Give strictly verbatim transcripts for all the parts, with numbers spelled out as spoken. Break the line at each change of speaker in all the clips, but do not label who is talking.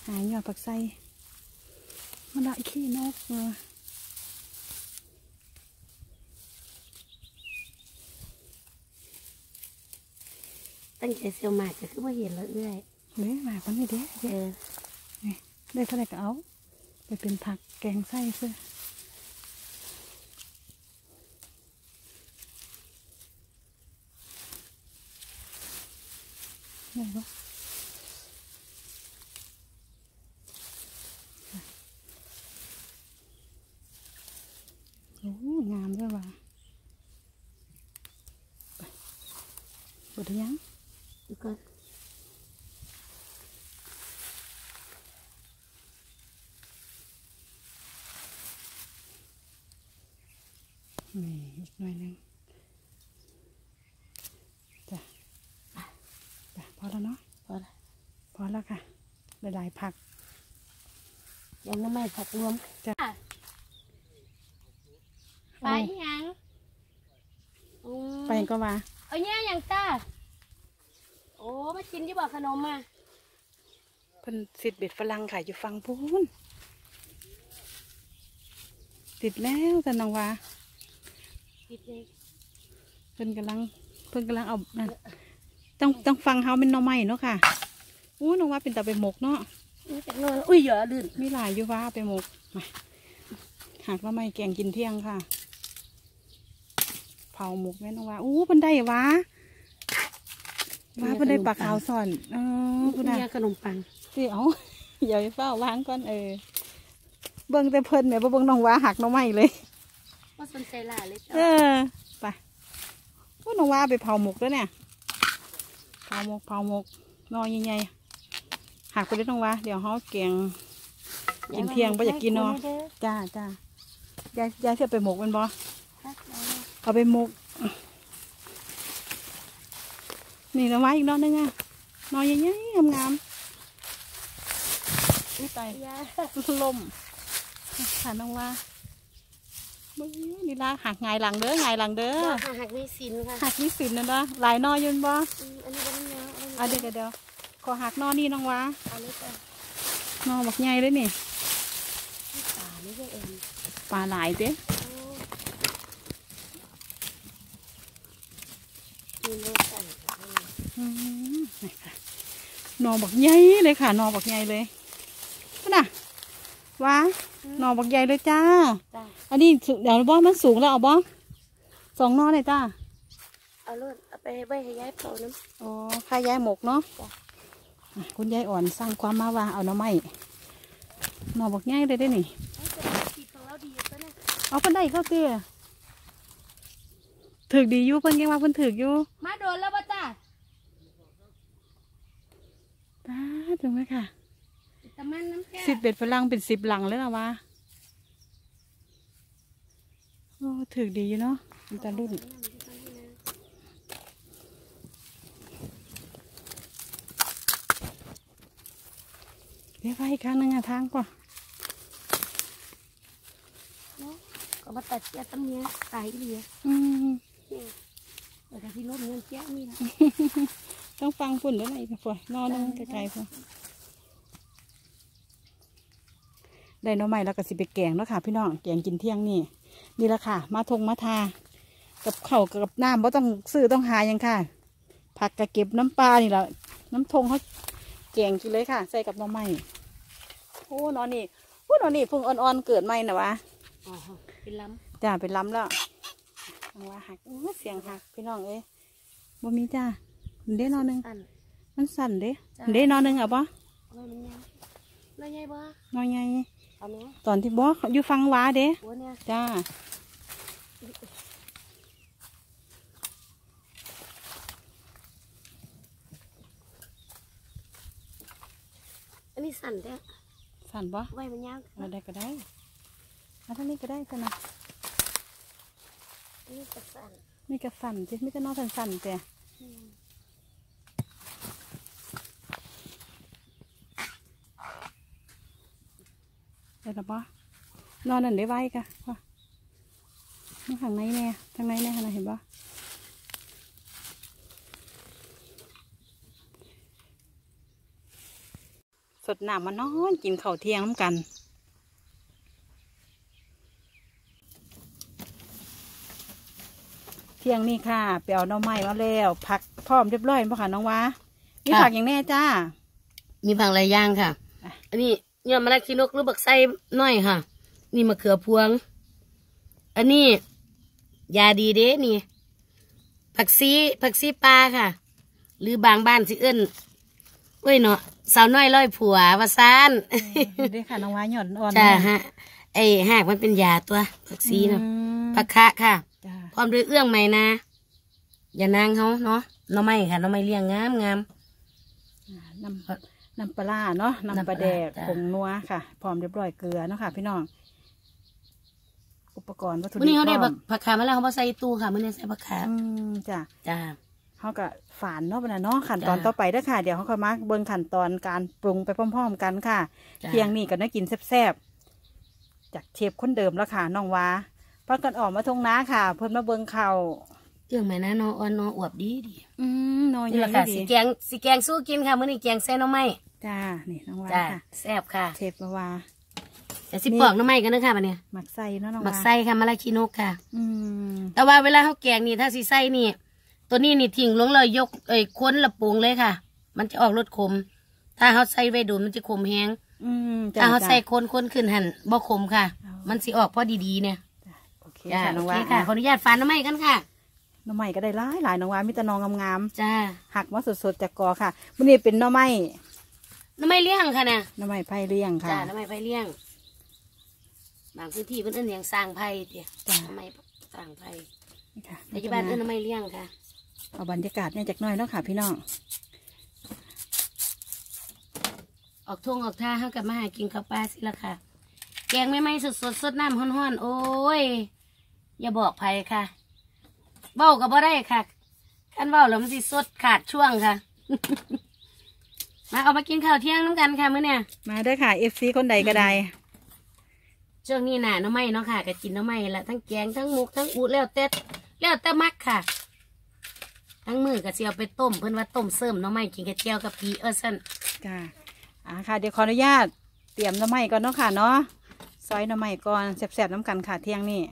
หายอดผักไส้มันได้ขี้นกเออ
ตั้งใจเซียวหมากจะขึ้นมาเห็นแล้วเรื่อย
เด้หมากมันนี่เด้เออได้เท่าไหร่ก็เอาไปเป็นผักแกงไส้เสื้อได้ปะโอ้งามด้วยว่ะเปิดยัง
ดูก่อน
นี่อีกหน่อยนึงจ้ะจ้ะพอแล้วเนาะ
พอแล้ว
พอแล้วค่ะหลายๆผัก
ยังไม่ผักรวม
จ้ะ
ไปยัง
ไปก็ว่า
เอาเนี่ยยังตาโอ้มากินที่บอกขนมมา
เป็นสิทธิ์เบ็ดฝรั่งขายอยู่ฝั่งพูนติดแล้วแต่น้องว่า
ติดเลย
เพิ่นกำลังเพิ่นกำลังเอานั่นต้องต้องฟังเขาเป็นน้องใหม่เนาะค่ะอู้น้องว่าเป็นตาไปหมกเนาะ
อุ้ยเยอะลื่น
มีหลายอยู่ว่าไปหมกหากว่าไม่แกงกินเที่ยงค่ะเผาหมกแม่น้องว่าอู้เพิ่นได้วะว่าเพิ่นได้ปลาขาวซ่อนเออ
คุณนายขนมปัง
สิเอาอย่าไปเฝ้าวางก่อนเออเบิ่งแต่เพิ่นเนี่ยบ่เบิ่งน้องว่าหักน้องใหม่เลย
ว่าสนใจหลายเลย
เออไปว่าน้องว่าไปเผาหมกแล้วเนี่ยเผาหมกเผาหมกนอนใหญ่ๆหักไปได้น้องว่าเดี๋ยวเขาแกงกินเที่ยงไปอยากกินเนาะจ้าจ้ายายยายจะไปหมกเป็นบ่เอาไปหมกนี่น้องว่าอีกนอนนึงอ่ะนอนใหญ่ๆงามๆนี่ไปลมขาน้องว่านี่ละหักไงหลังเด้อไงหลังเด้อ
หักมีสินค่ะ
หักมีสินนะนะหลายนอยืนบ่
อันนี้เป็นเนื้อ
อันเดียวเดียวขอหักนอนี่น้องวะ
อันนี้จ้ะ
นอบักใหญ่เลยนี่
ป่าไม่ใช่เอง
ปลาหลายเด้นอบักใหญ่เลยค่ะนอบักใหญ่เลยน่ะว้านอบักใหญ่เลยจ้าอันนี้เดี๋ยวบ่มันสูงแล้วเอาบ่สองนอเลยจ้า
เอาเลือดเอาไปใบให้ย้ายเผาน้ำ
อ๋อค่ายายหมกเนาะคุณยายอ่อนสร้างความมาว่าเอาหน่อไม้นอบักใหญ่เลยได้นี่เอาเพิ่นได้เข้าเตี้ยถือดีอยู่เพิ่นยังว่าเพิ่นถืออยู่
มาโดนแล้วป่ะจ้า
ตาถึงไหมค่ะ
สิ
บเบ็ดฝรั่งเป็นสิบหลังเลยนะวะโอ้ถือดีอยู่เนาะมันจะรุ่นเดี๋ยวไปอีกครั้งนึงอะทางก่อน
ก็มาตัดเจี๊ยบตั้งเนี้ยตายก็ดี
อืม
แต่ที่รถเงินเจี๊ยบนี่นะ
ต้องฟังฝุ่นด้วยอะไรค่ะฝนนอนนึงไกลๆฝนได้น้องใหม่แล้วก็สิไปแกงแล้วค่ะพี่น้องแกงกินเที่ยงนี่นี่แหละค่ะมาทงมาทากับเข่ากับน้ำเพราะต้องซื้อต้องหายังค่ะผักกระเก็บน้ำปลานี่แหละน้ำทงเขาแกงกินเลยค่ะใส่กับน้องใหม่โอ้นอนนี่โอ้นอนนี่พึ่งอ่อนๆเกิดใหม่นะวะ
อ๋อเป็นล้ำ
จ้าเป็นล้ำแล้วว่าหักเสียงหักพี่น้องเอ้ยบ่มีจ้าเด้นอนนึงมันสั่นเด้เด้นอนนึงอ่ะบ่
นอนใหญ่บ่
นอนใหญ่ตอนที่บ่อยู่ฟังว้าเด้จ้า
อันนี้สั่นเด้
สั่นบ่
ไว้มันยาว
อะไรก็ได้มาทางนี้ก็ได้กันนะ
นี่กระสั่น
นี่กระสั่นจิไม่จะนอนสั่นๆแต่ได้หรอปะนอนนั่นได้ไว้กะว่าทางไหนเนี่ยทางไหนเนี่ยทางไหนเห็นปะสดน้ำมานอนกินข้าวเที่ยงน้ำกันเที่ยงนี่ค่ะไปเอาหน่อไม้มาแล้วผักพร้อมเรียบร้อยป่ะค่ะน้องวะมีผักอย่างแน่จ้า
มีผักหลายอย่างค่ะอันนี้ยอดมะระขี้นกหรือบักไส้น้อยค่ะนี่มะเขือพวงอันนี้ยาดีเด้นี่ผักซีผักซีปลาค่ะหรือบางบ้านสิเอิ้นเว้ยเนาะสาวน้อยร้อยผัววาซาน
ได้ค่ะน้องวะหย่อนอ่อน
จ้าฮะไอ้หากมันเป็นยาตัวผักซีเนาะผักคะค่ะพร้อมด้วยเอื้องใหม่นะอย่านางเขาเนาะน้องไม้ค่ะน้องไม้เลี้ยงงามงาม
น้ำน้ำปลาเนาะน้ำปลาแดกผงนัวค่ะพร้อมเรียบร้อยเกลือเนาะค่ะพี่น้องอุปกรณ์วัตถุดิบ
วันนี้เขาได้ผักขามาแล้วเขามาใส่ตู้ค่ะมื่อนี้ใส่ผักขา
อืมจ้ะ
จ้า
เขาก็ฝานเนาะเป็นเนาะขั้นตอนต่อไปเด้อค่ะเดี๋ยวเขาก็มาเบิ่งขั้นตอนการปรุงไปพร้อมๆกันค่ะเที่ยงนี้ก็น่ากินแซ่บๆจากเชฟคนเดิมแล้วค่ะน้องวาพักกันออกมาทงน้าค่ะเพิ่นมาเบิ่งเข่า
เรื่องไหมนะนออ่อนนออวบดีดี
อืมนอ
นี่แหละค่ะสีแกงสีแกงสู้กินค่ะมื่อนี้แกงแซ่น้องไม้
จ้านี่น้องวา
ค่ะแซ่บค่ะ
เชฟละวา
แต่สิปอกน้ำไม้กันนะค่ะมันเนี่ย
หมักไส้เนาะน้อง
หมักไส้ค่ะมะระขี้นกค่ะ
อืม
แต่ว่าเวลาเขาแกงนี่ถ้าสีไส้นี่ตัวนี้นี่ทิ้งลงเลยยกเอ้ยค้นละปรุงเลยค่ะมันจะออกรสขมถ้าเขาใส่ไว้โดนมันจะขมแห้งถ้าเขาใส่ค้นค้นขึ้นหั่นบ่ขมค่ะมันสิออกพอดีๆเนี่ย
โอเคค่ะน้องวา
ค่ะขออนุญาตฝานน้ำไม้กันค่ะ
น้องไม้ก็ได้หลายหลายน้องวามีแต่นองงาม
ๆจ้า
หักมาสดๆจากกอค่ะวันนี้เป็นน้องไม้
น้ำไม้เลี้ยงค่ะนะ
น้ำไม้ไผ่เลี้ยงค่ะ
จ้าน้ำไม้ไผ่เลี้ยงบางพื้นที่เพิ่นเอิ้นอย่างสร้างไผ่เดียวน้ำไม้สร้างไผ่ปัจจุบันเอิ้นน้ำไม้เลี้ยงค่ะ
เอาบรรยากาศเนี่ยจากน้อยเนาะค่ะพี่น้อง
ออกทุ่งออกท่าเข้ากับมาหากินข้าวปลาสิละค่ะแกงไม่ไหม้สดสดสดน้ำห้อนๆโอ้ยอย่าบอกไผ่ค่ะเบ้าก็บ่ได้ค่ะขั้นเบ้าแล้วมันสิสดขาดช่วงค่ะ มาเอามากินข้าวเที่ยงน้ำกันค่ะมื้อเนี่ย
มาด้วยค่ะเอฟซีคนใดก็ได้
ช่วงนี้หน่ะน้ำไม้เนาะค่ะก็กินน้ำไม้ละทั้งแกงทั้งมุกทั้งอุแล้วแต่แล้วแต่มักค่ะทั้งมือกับเจียวไปต้มเพิ่นว่าต้มเสริมน้ำไม้กินกับเจียวกับปีเออซัน
ค่ะอ่าค่ะเดี๋ยวขออนุญาตเตรียมน้ำไม้ก่อนเนาะค่ะเนาะซอยน้ำไม้ก่อนแซ่บๆน้ำกันค่ะเที่ยงนี่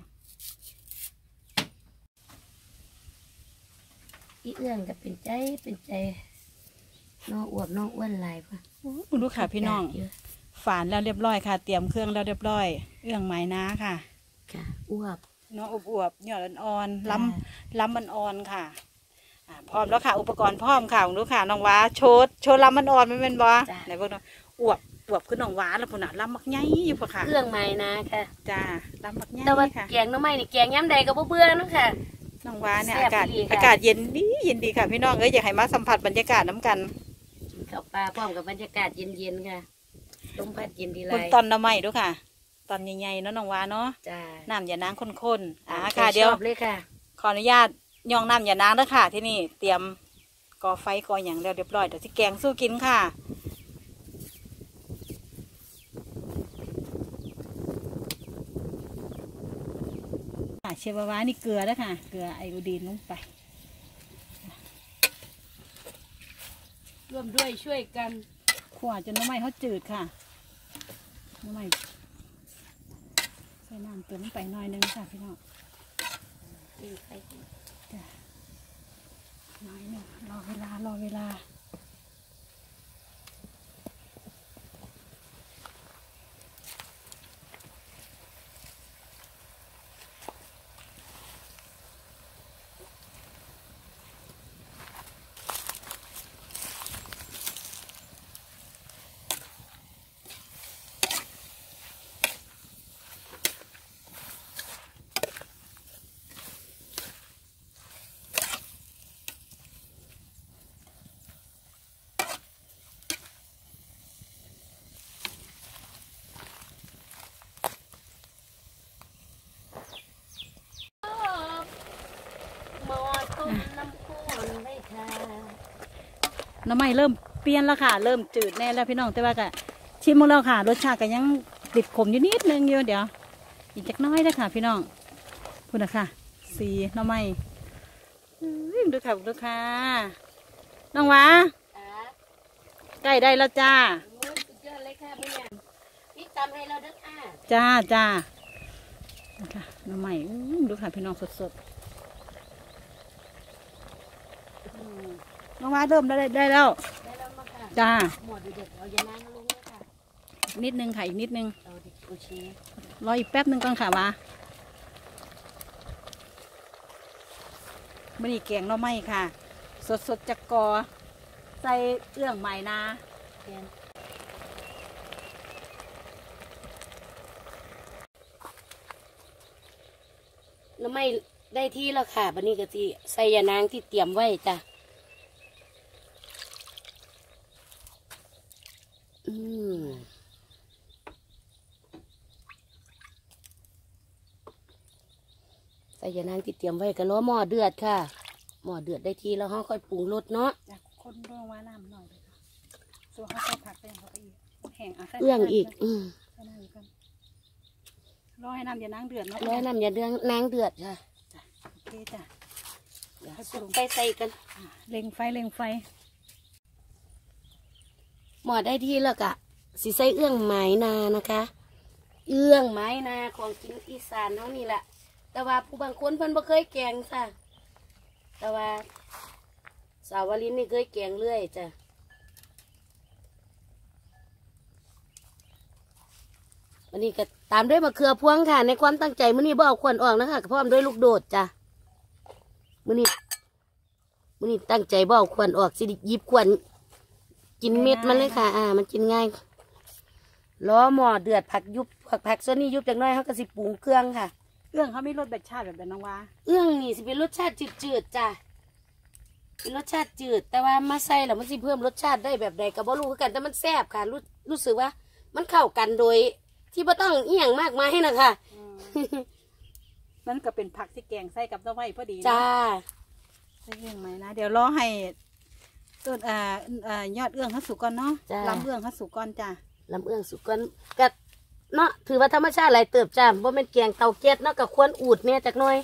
อีเอื้องก็เป็นใจเป็นใจน้องอวบน้องอ้วนลายป่ะ
คุณลูกค่ะพี่น้องฝานแล้วเรียบร้อยค่ะเตรียมเครื่องแล้วเรียบร้อยเอื้องไม้น้าค่ะ
ค่ะอวบ
น้องอวบๆหยอดอ่อนๆล้ำล้ำมันอ่อนค่ะพร้อมแล้วค่ะอุปกรณ์พร้อมค่ะคุณลูกค่ะน้องว้าโชดโชดล้ำมันอ่อนมันเป็นบ่ไหนพวกน้องอวบอวบคือน้องว้าแล้วพุ่นน่ะล้ำมักไงอยู่พอค่ะ
เอื้องไม้น้าค่ะ
จ้าล้ำมักไง
แต่ว่าแกงน้ำไม้นี่แกงย้ำใดก็บ่เบื่อน้องค่ะ
น้องว้าเนี่ยอากาศอากาศเย็นดีเย็นดีค่ะพี่น้องเอ้ยอยากให้มาสัมผัสบรรยากาศน้ำกัน
ข้าวปลาพร้อมกับบรรยากาศเย็นๆค่ะลมพัดเย็นดีเลย
คนตอนน้ำไม้ด้วยค่ะตอนใหญ่ๆเนาะน้องว้าเนาะน้ำอย่านางข้นๆอ่าค่ะเดี๋ยวขออนุญาตย่องน้ำอย่านางด้วยค่ะที่นี่เตรียมก่อไฟก่ออย่างเรียบร้อยเดี๋ยวที่แกงสู้กินค่ะเชฟว้านี่เกลือแล้วค่ะเกลือไอโอดีนลงไป
ร่วมด้วยช่วยกัน
ขั่วจนน้ำมันเขาจืดค่ะน้ำมันใส่น้ำเติมลงไปหน่อยนึงค่ะพี่น้องน้อยนึงรอเวลารอเวลาน้ำมันเริ่มเปลี่ยนแล้วค่ะเริ่มจืดแน่แล้วพี่น้องแต่ว่าก็ชิมของเราค่ะรสชาติก็ยังติดขมอยู่นิดนึงอยู่เดี๋ยวอีกจักน้อยนะค่ะพี่น้องพูดนะค่ะสีน้ำมันดูค่ะดูค่ะน้องวะใกล้ได้แล้วจ้า
จำให้เราเด้อค่ะ
จ้าจ้านะคะหน้ำใหม่อื้อดูค่ะพี่น้องสดๆอืมน้องว่าเริ่มได้ได้แล้ว
ได้แล้วมาค่ะ
จ้า
หมดเด็กๆเอายานั่งลงเลยค่ะ
นิดนึงค่ะอีกนิดนึง
เอาเด็กโอเค
รออีกแป๊บนึงก่อนค่ะว่ามันนี่แกงหน้ำใหม่ค่ะ สดๆจากกอใส่เรื่องใหม่นา
เรียนน้ำไม่ได้ที่แล้วค่ะบันนี้ก็สิใส่ยานางที่เตรียมไว้จ้ะอืมใส่ยานางที่เตรียมไว้ก็ล้อหม้อเดือดค่ะหม้อเดือดได้ที่แล้วห้องค่อยปรุงรสเนาะ
จากคนเรื่องว่าน้ำหน่อยเลยค่ะส่วนเขาใส่ผักไปเขาไปอีกแห้งอ่ะใส่
เอื้องอีก อืม
ใส่น้ำอีกก่อนรอให้น้ำอย่านั่งเดือดเนาะ
ร้อยน้ำยาเดืองนางเดือดค่ะ
จ้ะโอเคจ้ะ
เดี๋ยวสุกไปใส่กัน
อ่ะเล็งไฟเล็งไฟ
หมอได้ที่แล้วกะสีใส่เอื้องไม้นานะคะ เอื้องไม้นาของกินอีสานเท่านี้แหละแต่ว่าผู้บางคนเพิ่นบ่เคยแกงค่ะแต่ว่าสาววลินนี่เคยแกงเรื่อยจ้ะวันนี้ก็ตามด้วยมะเขือพวงค่ะ ในความตั้งใจมื้อนี้บ่เอาขวัญออกนะคะพร้อมด้วยลูกโดดจ้ะมื้อนี้มื้อนี้ตั้งใจบ่เอาขวัญออกสิหยิบขวัญกินเม็ดมันเลยค่ะ อ่า มันกินง่ายล้อหม้อเดือดผักยุบผักผักส่วนนี้ยุบจากหน้อยเขาก็สิปรุงเครื่องค่ะ
เรื่องเขามีรสแบบชาติแบบนั้นน้องว่า
เอื้องนี่สิเป็นรสชาติจืดๆจ้ะเป็นรสชาติจืด แต่ว่ามาใส่แล้วมันสิเพิ่มรสชาติได้แบบใดก็บ่รู้คือกันแต่มันแซ่บค่ะ รู้รู้สึกว่า มันเข้ากันโดย ที่บ่ต้องเอียงมากมายนะคะ
นั่นก็เป็นผักที่แกงใส่กับน้ำไม้พอดีนะ
จ้า
ใส่เรื่องไหมนะเดี๋ยวรอให้ต้นอ่าอ่ายอดเอื้องเขาสุกก่อนเนาะ
จ้า
ลำเอื้องเขาสุกก่อนจ้ะ
ลำเอื้องสุกกันก็เนาะถือว่าธรรมชาติหลายเติบจ้าว่าเป็นแกงเตาแก๊สเนาะก็ควรอูดเนี่ยจากหน้อย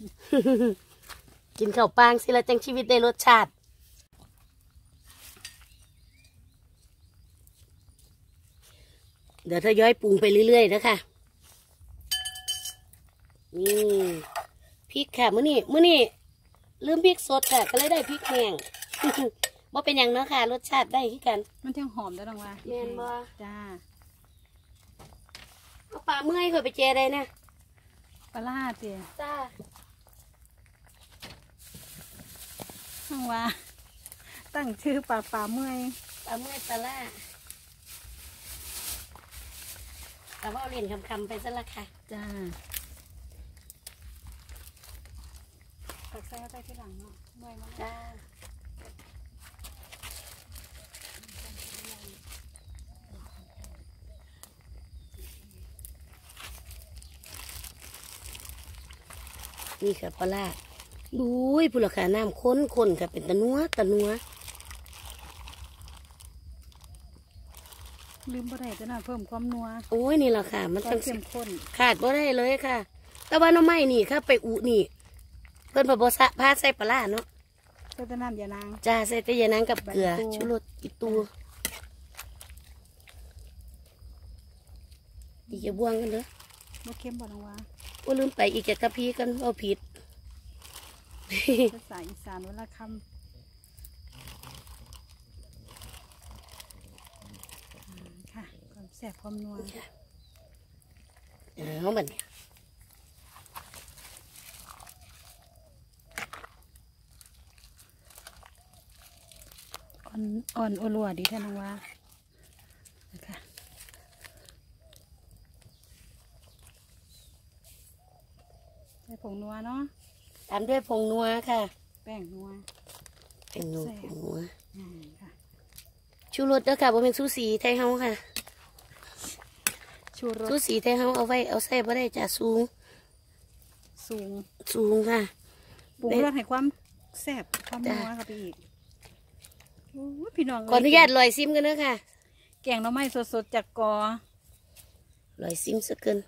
กินข้าวปางสิละจังชีวิตได้รสชาติ เดี๋ยวถ้าย้อยปรุงไปเรื่อยๆนะคะนี่พริกค่ะมื้อนี้มื้อนี้ลืมพริกสดค่ะ ก็เลยได้พริกแห้ง ว่าเป็นหยังเนาะค่ะ รสชาติได้ที่กัน
มันจังหอมได้อน้องว่า
แม่นบ่
จ้า
เอาปลาเมื่อยเคยไปเจอได้นะ
ปลาล่าเตี๋ย
จ้า
น้องว่า ตั้งชื่อปลาปลาเมื่อย
ปลาเมื่อยปลาล่าแต่ว่าเอาเรียนคำๆไปซะละค่ะ
จ้าผักใส่เข้าไปที่หลังเนาะเมื่อยมาก
จ้านี่ค่ะปลาล่าดูยผู้ละค่ะน้ำข้นคนค่ะเป็นตะนัวตะนัว
ลืมบ่ได้จะน่าเพิ่มความนัว
โอ้ยนี่แหละค่ะ มัน
ควา
ต้
ม
อง
เข้มข้น
ขาดบ่ได้เลยค่ะ แต่ว่าน้ำไม้นี่ค่ะไปอุนี่ เพิ่นพอบสะพาใส่ปลาร้าเนาะ
ใส่แต่น้ำยานาง
จ้าใส่แต่ยานางกับเกลือ
ใบมะกรูด
ชูรสอีตูอีกจะบ่วงกันเด้อ
บ่เค็มบ่น้องว่า
โอ้ลืมไปอีกจะกระพีกันเอาผิด
ภาษาอีสานเวลาคำอืมค่ะความแซ่บความนัว
เอาบัดนี้
อ่อนอ่อนอัวๆดีแท้น้องว่านะคะใส่ผงนัวเนาะ
ตามด้วยผงนัวค่ะ
แป้งนัว
เป็นนัว
แซ่บ
ผงนัว
อืมค่ะ
ชูรสเด้อค่ะบ่เป็นซูสีไทยเฮาค่ะ
ชูร
ซู
ส
สีไทยเฮาเอาไว้เอาใส่บ่ได้จ้าสูง
สูง
สูงค่ะ
ปรุงรสให้ความแซ่บความนัว
จ้ะ
เข้าไปอีกโอ้ยพี่น้อง
ขออนุญาตลอยซิมกันเด้อค่ะ
แกงหน่อไม้สดๆจากกอ
ลอยซิมสักเกิน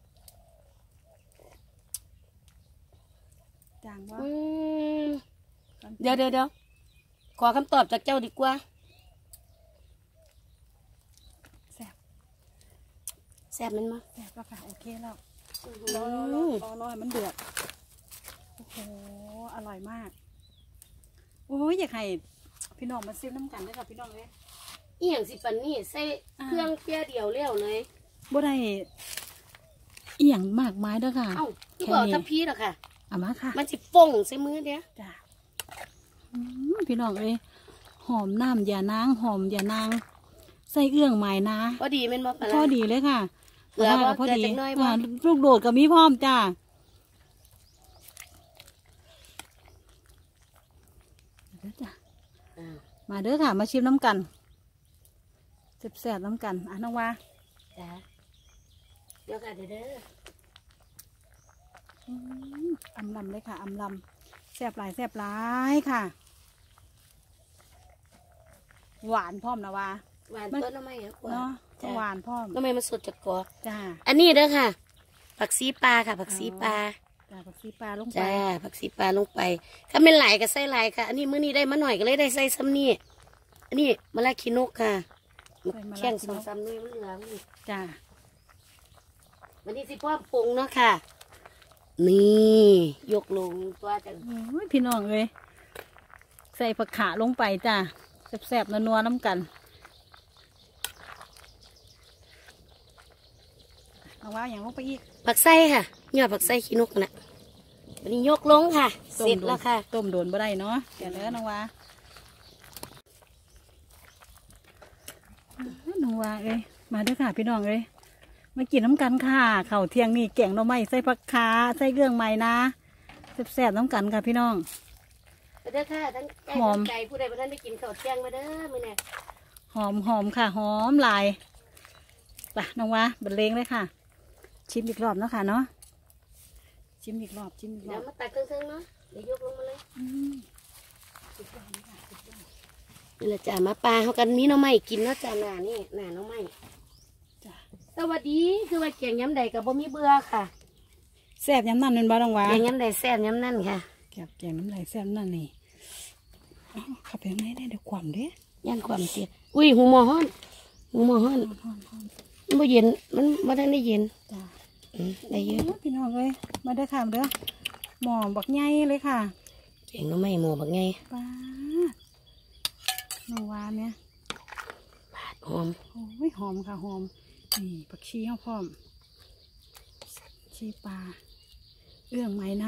จางว่า
อืมเดี๋ยวเดี๋ยวเดี๋ยวขอคำตอบจากเจ้าดีกว่า
แซ่บ
แซ่บมันมั้ย
แซ่บแล้วค่ะโอเคแล้ว
อื
รอรอรอ
ม
รอรอให้มันเดือดโอ้โหอร่อยมากโอ้ยอยากให้พี่น้องมาซิมน้ำกันด้วยค่ะพี่น้องเลย
อีหยังสิปันนี่ใส่เครื่องเพียเดียวเลี้ยวเลย
บ่ได้เอียงมากมายเด้อค่ะ
เอ้าคือบอกทัพพีหรอค่ะ
เอามาค่ะ
มันสิฟงใส่มือเดียว
จ้าอืมพี่น้องเอ้ยหอมน้ำอย่านางหอมอย่านางใส่เอื้องหมายนะ
พอดีแม่นบ่ปะ
พอ
ล่ะ
ดีเลยค่ะ
เกลือบ่
พอดี
เกลือจักหน่อยบ่
อ่าลูกโดดกับมีพร้อมจ้าเด้อจ้ะ
อ่า
มาเด้อค่ะ มาชิมน้ำกันแซ่บๆน้ำกันอ่ะน้องว่า
จ้าเดี๋ยวค่ะเด้อเด้อ
อืมอำลำเลยค่ะอำลำแซ่บหลายแซ่บหลายค่ะ หวานพร้อมนะว่า
หวานต้นน้ำไม้เหรอกว่า
เนาะ
จ้ะ
หวานพร้อม
น้ำไม้มันสดจากกอ
จ้า
อันนี้เด้อค่ะ ผักซีปลาค่ะ ผักซีปลา
จ้าผักชีปลาลงไป
จ้า ผักซีปลาลงไป ถ้าเป็นหลายก็ใส่หลายค่ะ อันนี้มื้อนี้ได้มาหน่อยก็เลยได้ใส่ซ้ำนี่ อันนี้มะละขีนกค่ะแข้งสองซ้ำนี่มันเหลืองนี่
จ้า
วันนี้สิพ่อปรุงเนาะค่ะ นี่ยกลงตัวจัง
โอ้ยพี่น้องเลยใส่ผักขาลงไปจ้าแซ่บๆนัวๆน้ำกันเอาว่าอย่างลงไปอีก
ผักไส้ค่ะยอดผักไส้ขีนกน่ะวันนี้ยกลงค่ะ เสร็จแล้วค่ะ
ต้มโดนบ่ได้เนาะเดี๋ยวแล้วน้องว่าน้องว่าเอ้ยมาเด้อค่ะพี่น้องเอ้ยมากินน้ำกันค่ะข้าวเที่ยงนี่แกงหน่อไม้ใส่ผักขาใส่เครื่องไม้นะแซ่บๆน้ำกันค่ะพี่น้อง
มาเด้อค่ะทั้งไก่
หอม
ทั้งไก่ผู้ใดผู้นั้นได้กินข้าวเที่ยงมาเด้อมื้อนี้
หอมหอมค่ะหอมหลายไปน้องว่าบรรเลงเลยค่ะ ชิมอีกรอบเนาะค่ะเนาะชิมอีกรอบชิมอีกร
เดี๋
อ
ยว
บ
มาตักเครื่องๆเนาะเดี๋ยวยกลงมาเลย
อืม
นี่แหละจ้ามาปลาเขากันมีหน้องไม้กินเนาะจ้าหน้านี่หน้าหน้องไม้
จ้ะ
สวัสดีคือว่าเกียงย้ำใดกับบ่มีเบื่อค่ะ
แซ่บย้ำนั่นเป็นบ้าน้องว่า
เกียงย้ำใดแซ่บย้ำนั่นค่ะ
แกบแกงน้ำลายแซ่บนั่นนี่เอ้าขับไปข้างในได้เดี๋ยวความเด้
ย่านความเสียอุ้ยหูหมอฮ้อนหูหมอฮ้อน
ฮ้อนฮ้อน
มันบ่เย็นมันบ่ทันได้เย็น
จ้า
อืมได้เยอะ
พี่น้องเลยมาเด้อค่ะมาเด้อหมอบักใหญ่เลยค่ะ
เกียงหน้องไม้หมูบักไง
ป้าดน้องว่าเนี่ย
บาดหอม
โอ้ยหอมค่ะหอมนี่ผักชีข้าวพร้อมชีปลาเอื้องไหมนา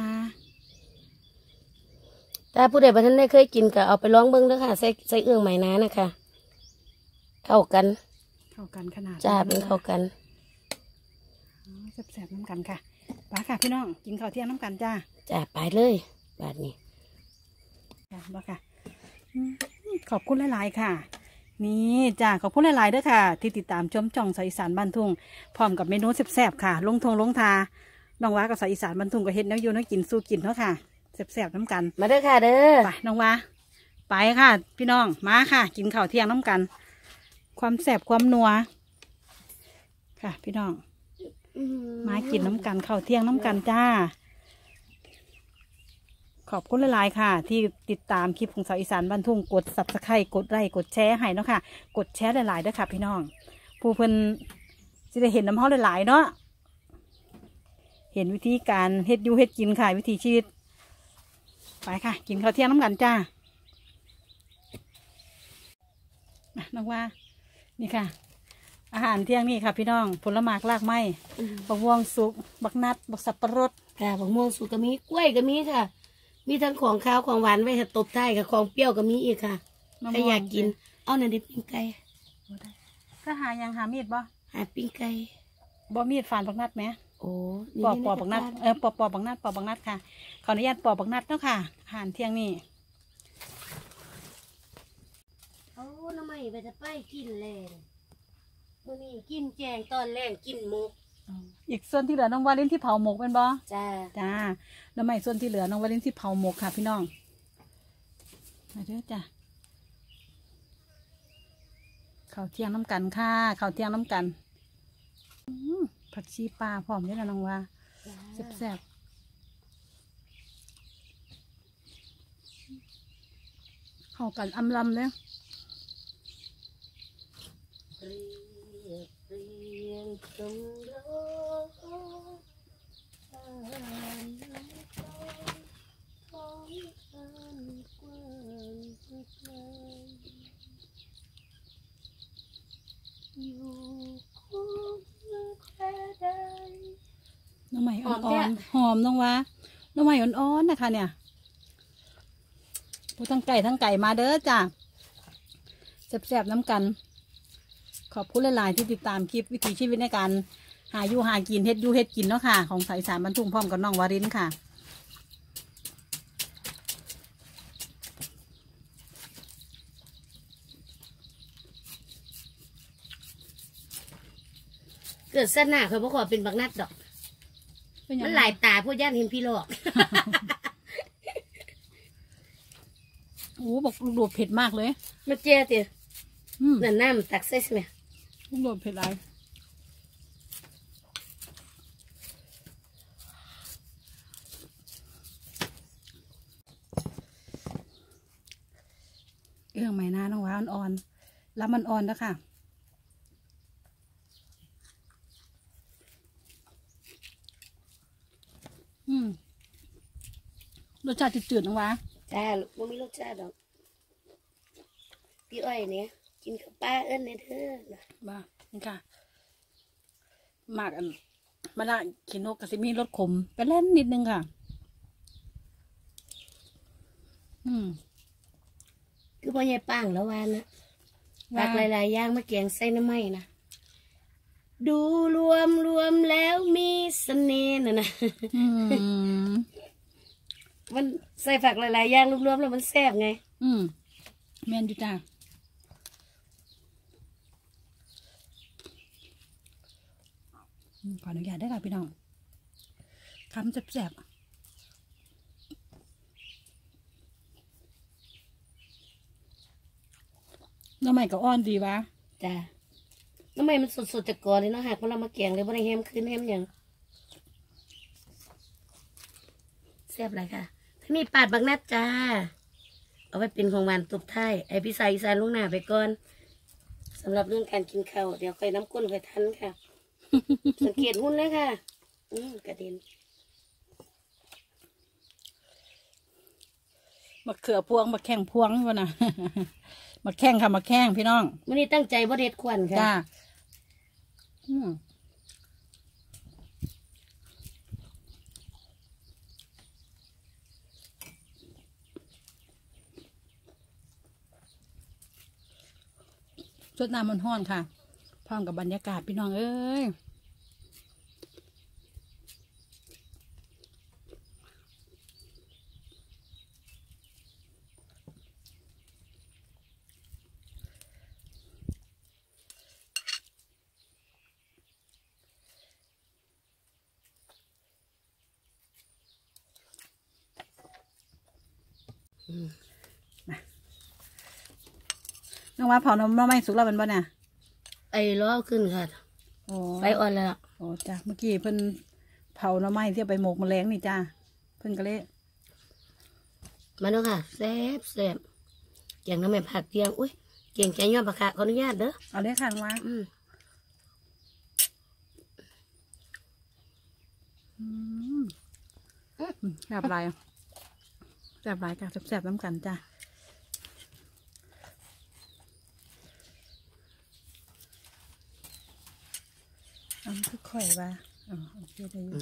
ถ้าผู้ใดบ่ทันได้เคยกินก็เอาไปลองเบิ่งเด้อค่ะใส่ใส่เอื้องไหมน้านะคะเข้ากัน
เข้ากันขนาด
จ้าเป็นเข้ากัน
อ๋อแซ่บๆน้ำกันค่ะไป้าค่ะพี่น้องกินข้าวเที่ยงน้ำกันจ้า
จ้าไปเลยบาดนี้
จ้าบ้าค่ะอืมขอบคุณหลายๆค่ะ นี่จ้าขอบคุณหลายๆเด้อค่ะ ที่ติดตามชมจ่องสายอีสานบ้านทุ่งพร้อมกับเมนูแซ่บๆค่ะ ลงทงลงทาน้องว้ากับสายอีสานบ้านทุ่งก็เฮ็ดแนวอยู่แนวกินสู้กินเนาะค่ะแซ่บๆน้ำกัน
มาเด้อค่ะเด้อ
ไปน้องว้าไปค่ะ พี่น้องมาค่ะ กินข้าวเที่ยงน้ำกัน ความแซ่บความนัวค่ะ พี่น้อง มากินน้ำกันข้าวเที่ยงน้ำกันจ้า ขอบคุณหลายๆค่ะ ที่ติดตามคลิปของสาวอีสานบ้านทุ่งกดซับสไครต์กดไลค์กดแชร์ให้เนาะค่ะ กดแชร์หลายๆด้วยค่ะ พี่น้อง ผู้เพิ่นจะได้เห็นน้ำเฮาหลายๆเนาะเห็นวิธีการเฮ็ดอยู่เฮ็ดกินค่ะ วิถีชีวิตไปค่ะ กินข้าวเที่ยงน้ำกันจ้าอ่ะน้องว่า นี่ค่ะ อาหารเที่ยงนี่ค่ะ พี่น้องผลไม้รากไม้บักม่วงสุกบักนัดบักสับปะรด
ค่ะบักม่วงสุกก็มีกล้วยก็มีค่ะ มีทั้งของข้าวของหวานไว้ให้ตบท้ายกับของเปรี้ยวก็มีอีกค่ะใครอยากกิน เอาหน่อยดิปิ้งไก่
ก็หายังหามีดบ่
หาปิ้งไก่
บ่มีดฝานบักนัดไหม
โอ้
ปอกปอกบักนัดเออปอกปอกบักนัดปอกบักนัดค่ะขออนุญาตปอกบักนัดเนาะค่ะอาหารเที่ยงนี่
เอาน้ำไม้ไปจะไปกินแรงมื้อนี้กินแกงตอนแรงกินหมก
อีกส่วนที่เหลือน้องวาเลนที่เผาหมกเป็นบ่
จ้า
จ้าแล้วไม่ส่วนที่เหลือน้องวาเลนที่เผาหมกค่ะพี่น้องมาเด้อจ้าข้าวเที่ยงน้ำกันค่ะข้าวเที่ยงน้ำกันอืมผักชีปลาพร้อมด้วยนะน้องว่าแซ่บๆเข้ากันอำลำเลย
เรียบเรียงจงรอผ่านน้ำตาท้องทานกว้างไกลอยู่คู่แค่ใด
น้ำใหม่
ห
อ่
อมแท้
อนๆหอมน้องวะน้ำใหม่อ่อนๆนะคะเนี่ยผู้ทั้งไก่ทั้งไก่มาเด้อจ้ะแซ่บๆน้ำกัน ขอบคุณหลายๆที่ติดตามคลิปวิถีชีวิตในการหาอยู่หากินเฮ็ดอยู่เฮ็ดกินเนาะค่ะ ของสายสามบรรทุงพร้อมกับน้องวารินค่ะ
เกิดสนาเขาบอกว่าเป็นบักนัดดอก มันหลายตาพวกย่านเห็นพี่หลอก
โอ้บอกลูกโดดเผ็ดมากเลย
มาเจ้าเตี๋ย
อืม
นั่นน้ำตักใส่ใช่ไหม
ลูกโดดเผ็ดอะไรเอื้องไหมนะน้องวาอ่อนๆแล้วมันอ่อนแล้วค่ะ อืมรสชาติจืดๆน้องวา
จ้าลูกมันมีรสชาติดอก พี่อ้อยเนี่ยกินกับป้าเอิ้นเนี่ยเด้อนะ
บ้านี่ค่ะหมากอันมะนาวขีนกกับซิมีรสขมไปเล่นนิดนึงค่ะ อืม
คือพ่อใหญ่ป้างแล้ววานนะ
ว่า
ผักหลายๆอย่างมาแกงใส่น้ำไหม้นะ ดูรวมรวมแล้วมีเสน่ห์นะนะ
อืม
มันใส่ผักหลายๆอย่างรวมๆแล้วมันแซ่บไง
อืมแม่นอยู่จ้าอืมขออนุญาตได้อค่ะพี่น้องคำแซ่บๆน้ำใหม่กับอ้อนดีวะ
จ้าน้ำไหม้มันสดๆจากก่อนเลยเนาะหากว่าเรามาแกงเลยบ่ได้แฮมคืนแฮมหยังแซ่บเลยค่ะที่นี่ปาดบักนัดจ้า เอาไว้เป็นของหวานตบท้ายไอพี่สายอีสานลุงหน้าไปก่อนสำหรับเรื่องการกินข้าวเดี๋ยวค่อยน้ำก้นค่อยทันค่ะ สังเกตหุ้นเลยค่ะ อืมกระเด็น
มะเขือพวงมะแข้งพวงวะนะ มะแข้งค่ะมะแข้งพี่น้อง
วันนี้ตั้งใจบ่เด็ดควันค่ะ
จ้าอืมสดน้ำมันห้อนค่ะ พร้อมกับบรรยากาศพี่น้องเอ้ย
อืม
น้องว่าเผาน้ำน้ำไม่สุกแล้วเป็นบ่เนี่ย
ไอ้ล้อขึ้นค่ะ
โอ้
ไฟอ่อนแล้ว
โอ้จ้าเมื่อกี้เพิ่นเผาน้ำไม้ที่เอาไปหมกแมลงนี่จ้าเพิ่นก็เลย
มาเนาะค่ะแซ่บแซ่บแกงน้ำแม่ผักเทียงอุ้ยแกงแกงย้อนผักกาดขออนุญาตเด้อ
เอาเลยค่ะน้องว่า
อืม
อืมแซ่บหลายแซ่บหลายจ้าแซ่บๆน้ำกันจ้าอันคือข่อยว่าอ๋อโอเคได้อยู่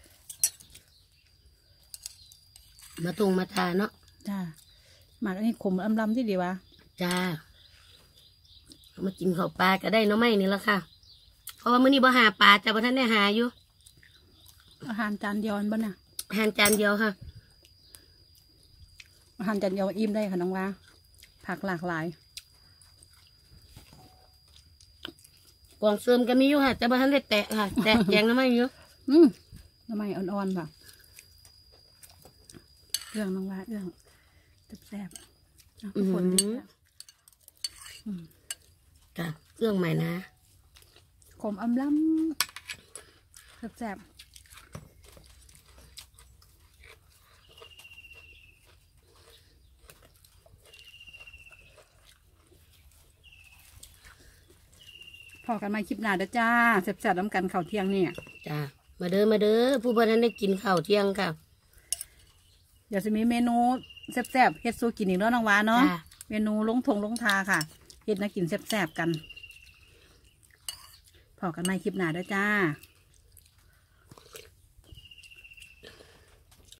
มาตุงมาทาเนาะ
จ้าหมากอันนี้ขมอำลำที่ดีวะ
จ้าเอามากินข้าวปลาก็ได้เนาะไม่นี่ละค่ะ เพราะว่ามื้อนี้บ่หาปลาจ้าบ่ทันได้หาอยู่
อาหารจานเดียวอันบ่เนี่ย
อาหารจานเดียวค่ะ
อาหารจานเดียวอิ่มได้ค่ะน้องว่าผักหลากหลาย
กล่องเสริมก็มีอยู่ค่ะแต่บ่ทันได้แตะค่ะ แตะแกงน้ำไม่อยู่
อืมน้ำมันอ่อนๆค่ะเรื่องน้องว่าเรื่องแซ่บๆเอา
อือ
ฝ
หื
น
อ
แซ่บอืม
จ้ะเครื่องใหม่นะ
ขมอำลำแซ่บพอกันมาคลิปหน้าเด้อจ้าแซ่บๆน้ำกันข้าวเที่ยงเนี่ย
จ้ามาเด้อมาเด้อผู้บ่ทันได้กินข้าวเที่ยงค่ะ
เดี๋ยวจะมีเมนูแซ่บๆเฮ็ดสู้กินอีกแล้วน้องวาเนาะ
จ้า
เมนูลงทงลงทาค่ะเฮ็ดนะกินแซ่บๆกันพอกันมาคลิปหน้าเด้อจ้า